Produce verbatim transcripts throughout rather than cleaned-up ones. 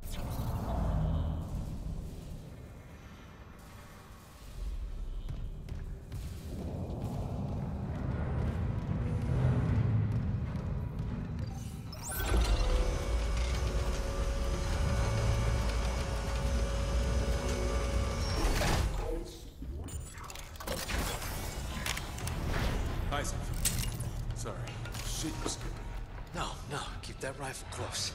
Isaac. Sorry. Shit, you scared me. No, no, keep that rifle close.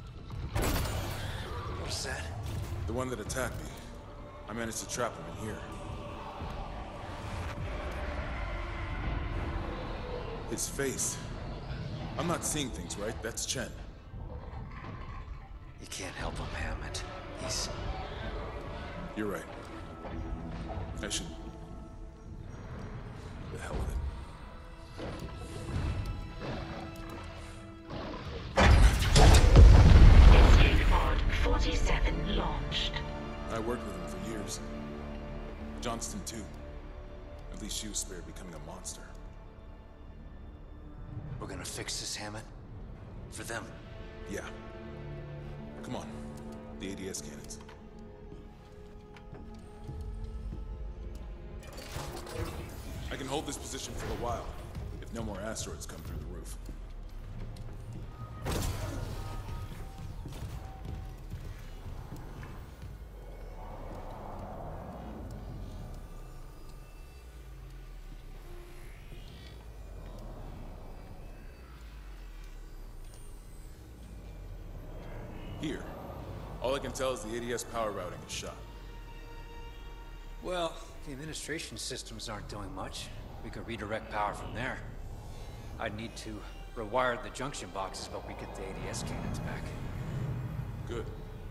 What's that? The one that attacked me. I managed to trap him in here. His face. I'm not seeing things, right? That's Chen. You can't help him, Hammond. He's... You're right. I should... The hell with it. Escape pod forty-seven launched. I worked with him for years. Johnston, too. At least she was spared becoming a monster. We're gonna fix this, Hammond. For them. Yeah. Come on. The A D S cannons. I can hold this position for a while, if no more asteroids come through the roof. Here. All I can tell is the A D S power routing is shot. Well, the administration systems aren't doing much. We could redirect power from there. I'd need to rewire the junction boxes, but we get the A D S cannons back. Good.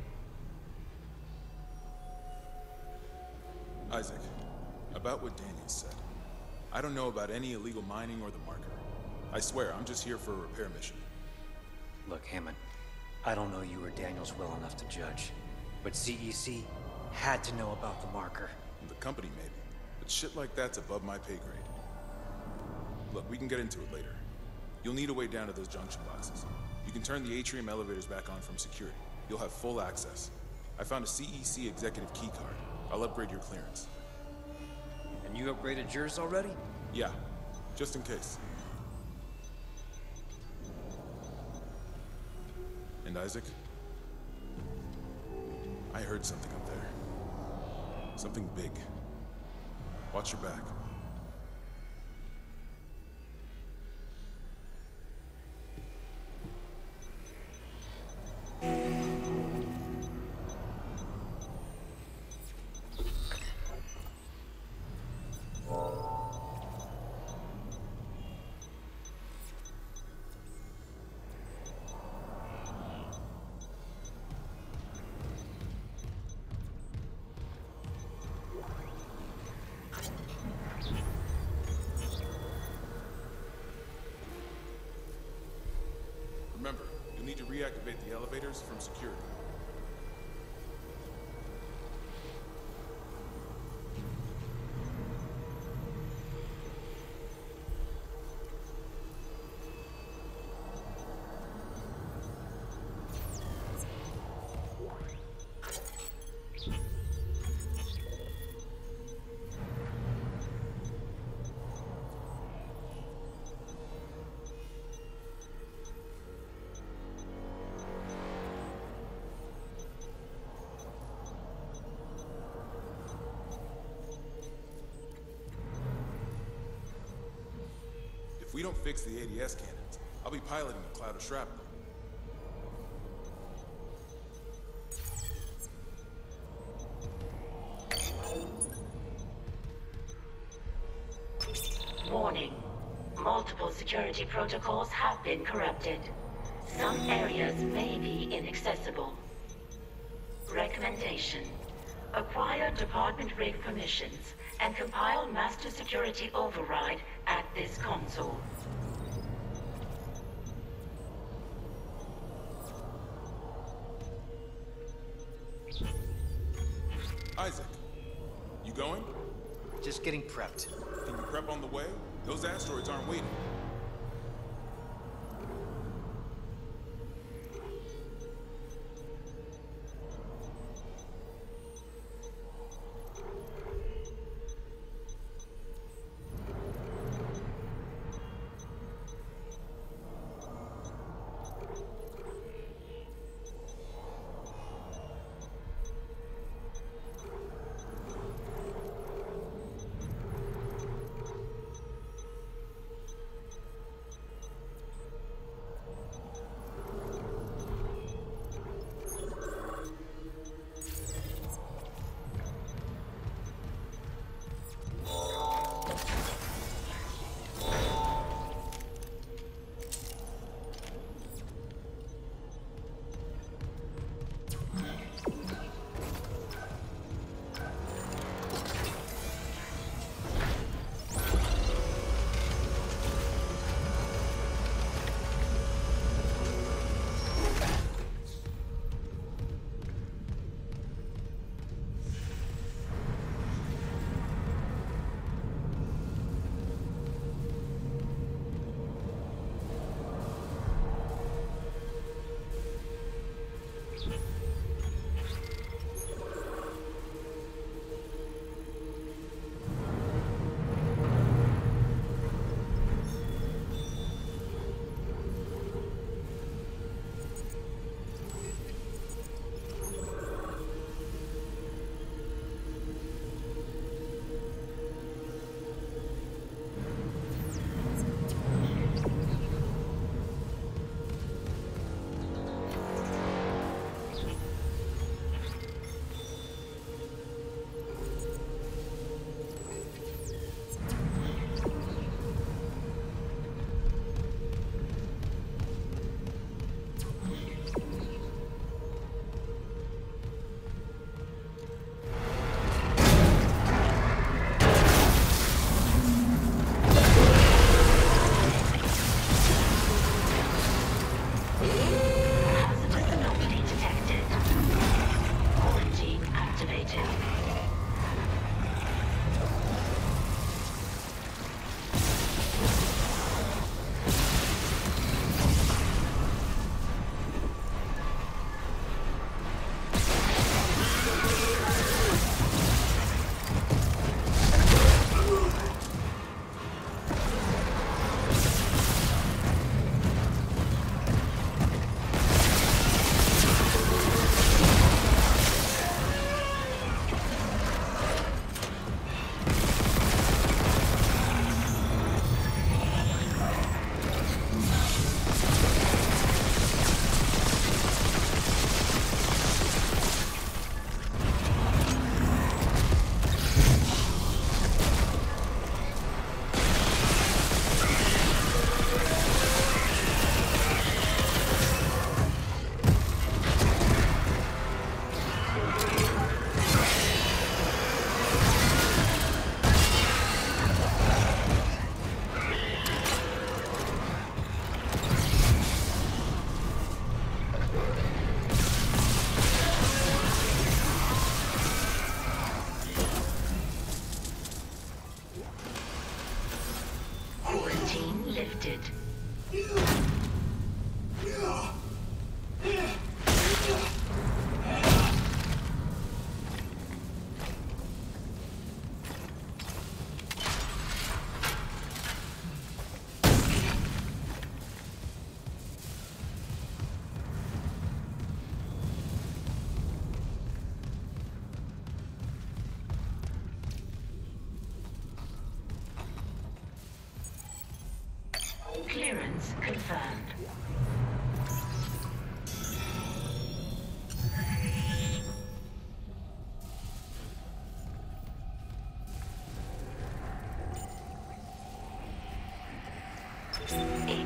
Isaac, about what Daniels said. I don't know about any illegal mining or the marker. I swear, I'm just here for a repair mission. Look, Hammond, I don't know you or Daniels well enough to judge, but C E C had to know about the marker. The company, maybe. But shit like that's above my pay grade. Look, we can get into it later. You'll need a way down to those junction boxes. You can turn the atrium elevators back on from security. You'll have full access. I found a C E C executive key card. I'll upgrade your clearance. And you upgraded yours already? Yeah, just in case. And Isaac? I heard something up there. Something big. Watch your back. Remember, you'll need to reactivate the elevators from security. If we don't fix the A D S cannons, I'll be piloting a cloud of shrapnel. Warning. Multiple security protocols have been corrupted. Some areas may be inaccessible. Recommendation. Acquire department rig permissions and compile master security override at this console. Isaac, you going? Just getting prepped. Can you prep on the way? Those asteroids aren't waiting.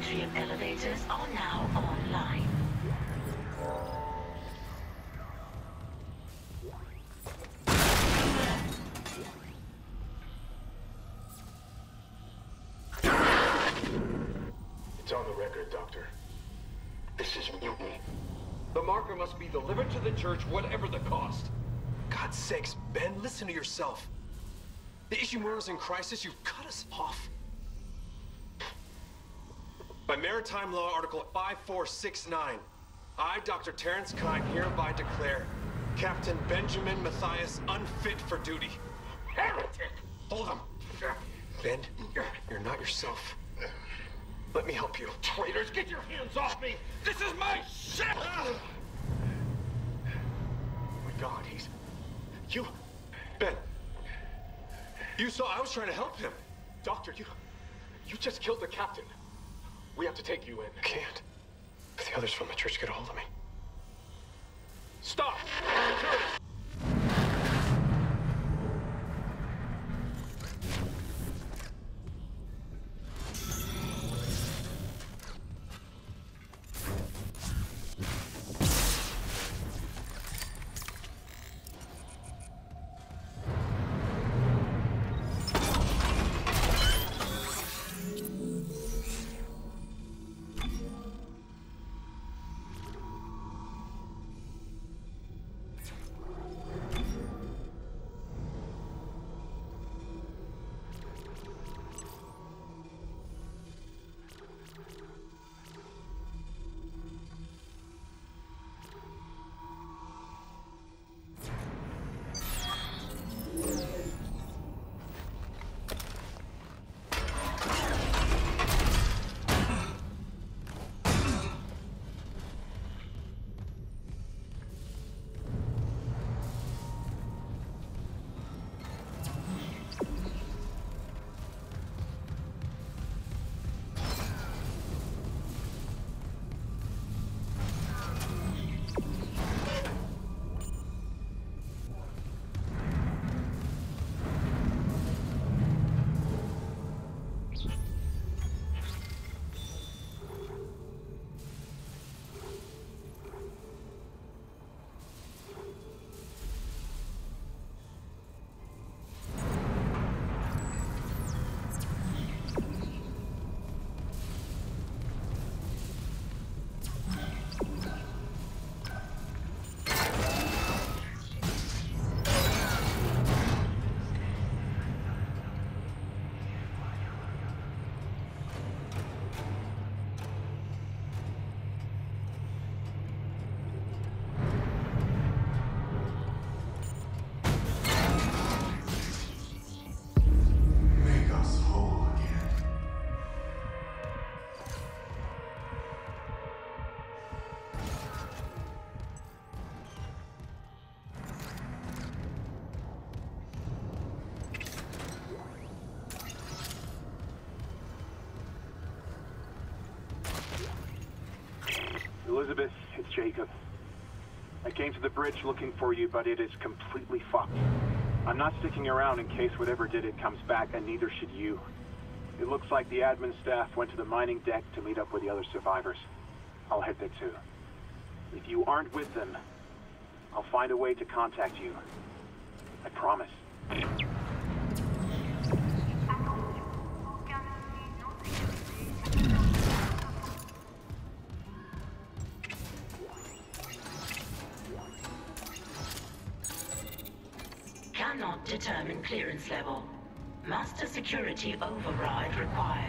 atrium elevators are now online. It's on the record, Doctor. This is mutiny. The marker must be delivered to the church, whatever the cost. God's sakes, Ben, listen to yourself. The Ishimura's in crisis, you've cut us off. By Maritime Law Article five four six nine, I, Doctor Terrence Kine, hereby declare Captain Benjamin Matthias unfit for duty. Heretic! Hold him. Ben, you're, you're not yourself. Let me help you. Traitors, get your hands off me! This is my ship! Oh my God, he's... You... Ben. You saw I was trying to help him. Doctor, you... You just killed the captain. We have to take you in. I can't. If the others from the church get a hold of me. Stop! Security! Elizabeth, it's Jacob. I came to the bridge looking for you, but it is completely fucked. I'm not sticking around in case whatever did it comes back, and neither should you. It looks like the admin staff went to the mining deck to meet up with the other survivors. I'll head there too. If you aren't with them, I'll find a way to contact you. I promise. Cannot determine clearance level. Master security override required.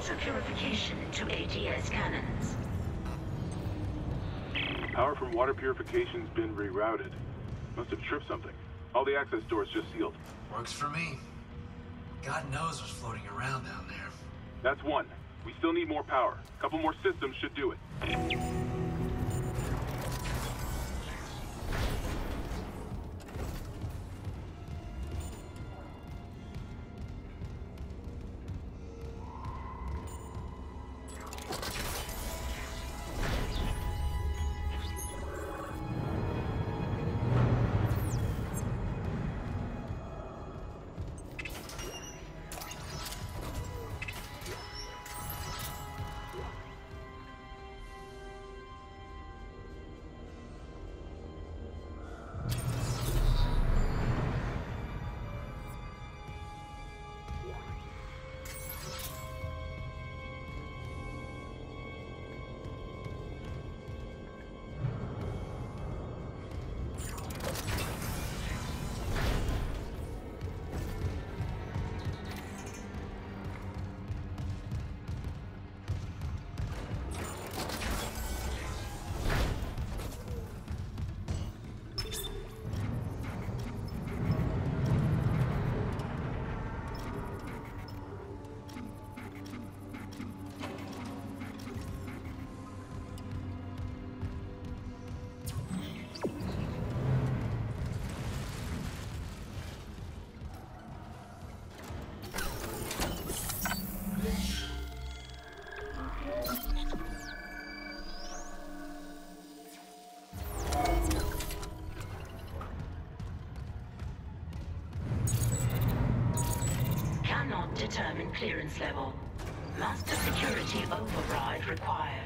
water purification to A D S cannons. Power from water purification's been rerouted. Must have tripped something. All the access doors just sealed. Works for me. God knows what's floating around down there. That's one. We still need more power. A couple more systems should do it. Determine clearance level. Master security override required.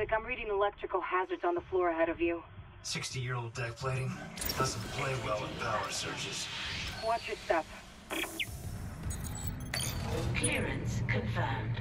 Isaac, I'm reading electrical hazards on the floor ahead of you. sixty-year-old deck plating doesn't play well with power surges. Watch your step. Clearance confirmed.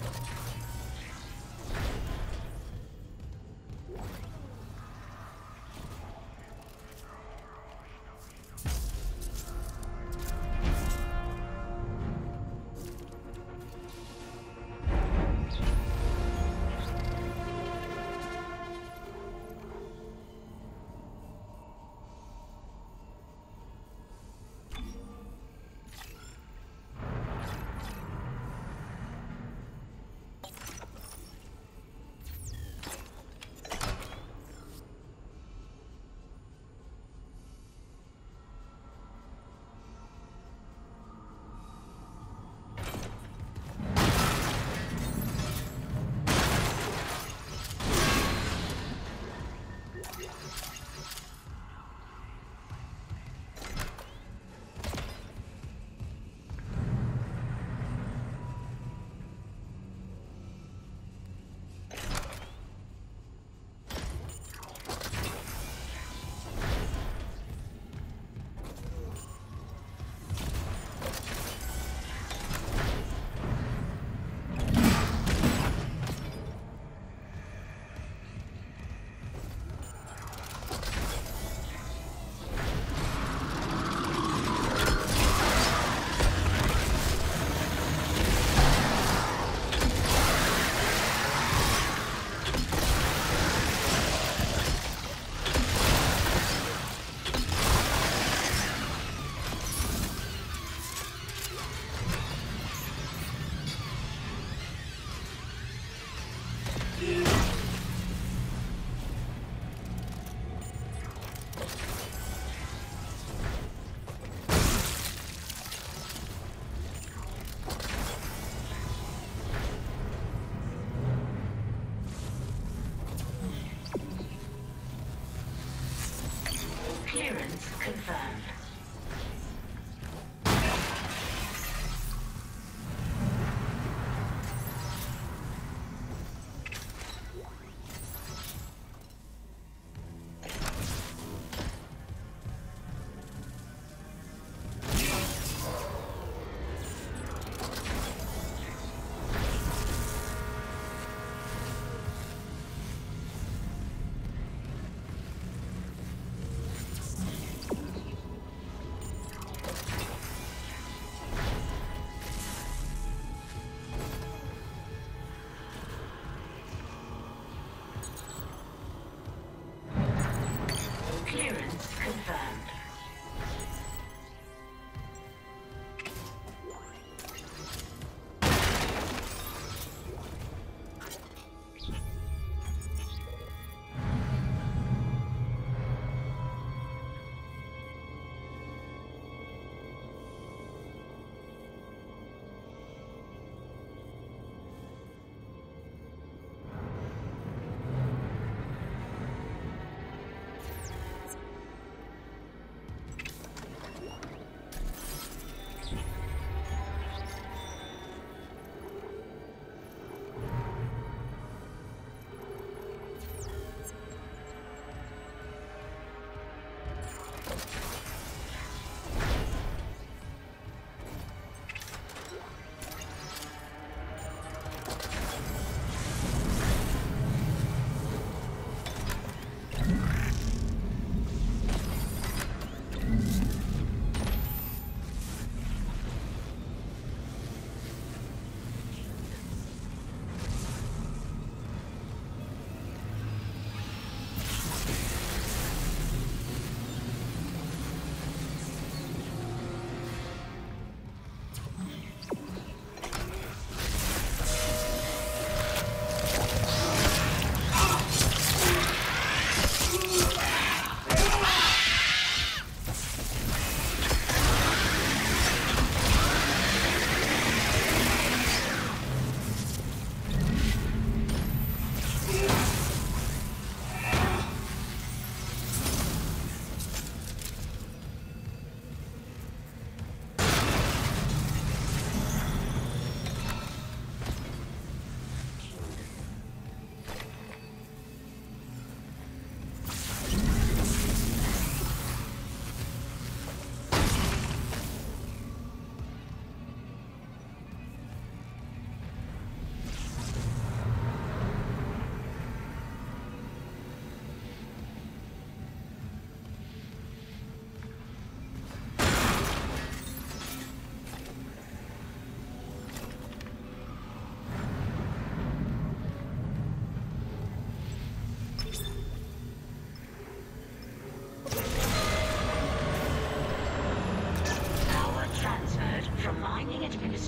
Clearance confirmed.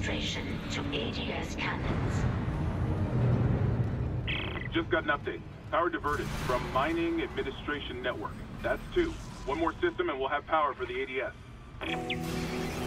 administration to A D S cannons. Just got an update. Power diverted from Mining Administration Network. That's two. One more system and we'll have power for the A D S.